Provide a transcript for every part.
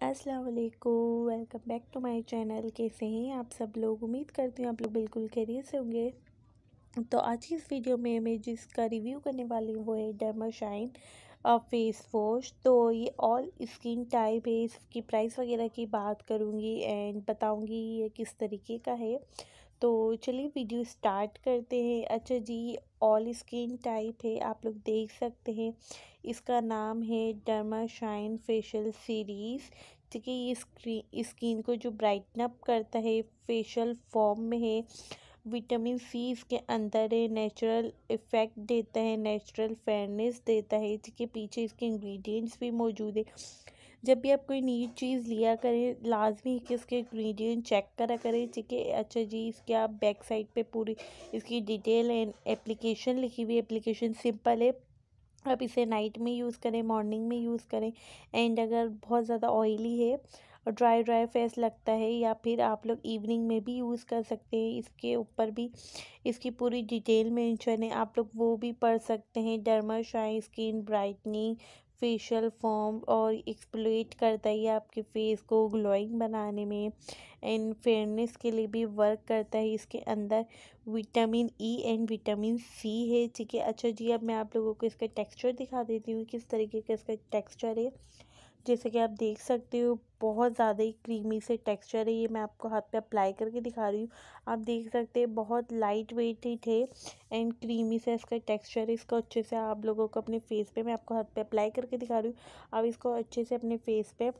अस्सलाम वालेकुम, welcome back to my channel. कैसे हैं आप सब लोग? उम्मीद करती हूँ आप लोग बिल्कुल खैरियत से होंगे। तो आज की इस वीडियो में मैं जिसका रिव्यू करने वाली हूँ वो है डर्माशाइन फेस वॉश। तो ये ऑल स्किन टाइप है, इसकी प्राइस वगैरह की बात करूँगी एंड बताऊँगी ये किस तरीके का है। तो चलिए वीडियो स्टार्ट करते हैं। अच्छा जी, ऑल स्किन टाइप है, आप लोग देख सकते हैं। इसका नाम है डर्माशाइन फेशियल सीरीज़। ठीक है, ये स्किन को जो ब्राइटन अप करता है फेशियल फॉर्म में है। विटामिन सी इसके अंदर है, नेचुरल इफ़ेक्ट देता है, नेचुरल फेयरनेस देता है। ठीक है, पीछे इसके इंग्रेडिएंट्स भी मौजूद है। जब भी आप कोई नई चीज़ लिया करें लाजमी कि इसके इंग्रेडिएंट चेक करा करें। ठीक है, अच्छा जी, इसके आप बैक साइड पे पूरी इसकी डिटेल एंड एप्लीकेशन लिखी हुई है। एप्लीकेशन सिंपल है, आप इसे नाइट में यूज़ करें, मॉर्निंग में यूज़ करें। एंड अगर बहुत ज़्यादा ऑयली है और ड्राई ड्राई फेस लगता है या फिर आप लोग इवनिंग में भी यूज़ कर सकते हैं। इसके ऊपर भी इसकी पूरी डिटेल मेंशन है, आप लोग वो भी पढ़ सकते हैं। Dermashine skin brightening facial foam और एक्सप्लोइट करता है, ये आपके फेस को ग्लोइंग बनाने में एंड फेयरनेस के लिए भी वर्क करता है। इसके अंदर vitamin E and vitamin C है। ठीक है, अच्छा जी, अब मैं आप लोगों को इसका टेक्सचर दिखा देती हूँ किस तरीके का इसका टेक्सचर है। जैसे कि आप देख सकते हो बहुत ज़्यादा ही क्रीमी से टेक्सचर है। ये मैं आपको हाथ पे अप्लाई करके दिखा रही हूँ, आप देख सकते हैं बहुत लाइट वेटेड है एंड क्रीमी से इसका टेक्सचर है। इसको अच्छे से आप लोगों को अपने फेस पे, मैं आपको हाथ पे अप्लाई करके दिखा रही हूँ, आप इसको अच्छे से अपने फेस पे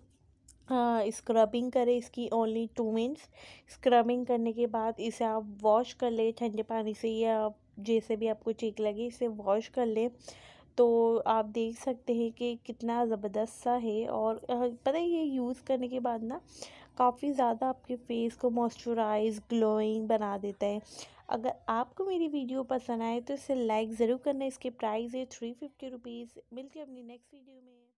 स्क्रबिंग करें इसकी ओनली 2 मिनट्स। स्क्रबिंग करने के बाद इसे आप वॉश कर ले ठंडे पानी से या जैसे भी आपको ठीक लगे इसे वॉश कर ले। तो आप देख सकते हैं कि कितना ज़बरदस्त सा है। और पता है ये यूज़ करने के बाद ना काफ़ी ज़्यादा आपके फेस को मॉइस्चराइज ग्लोइंग बना देता है। अगर आपको मेरी वीडियो पसंद आए तो इसे लाइक ज़रूर करना। इसके प्राइस है 350 रुपीज़। मिलती है अपनी नेक्स्ट वीडियो में।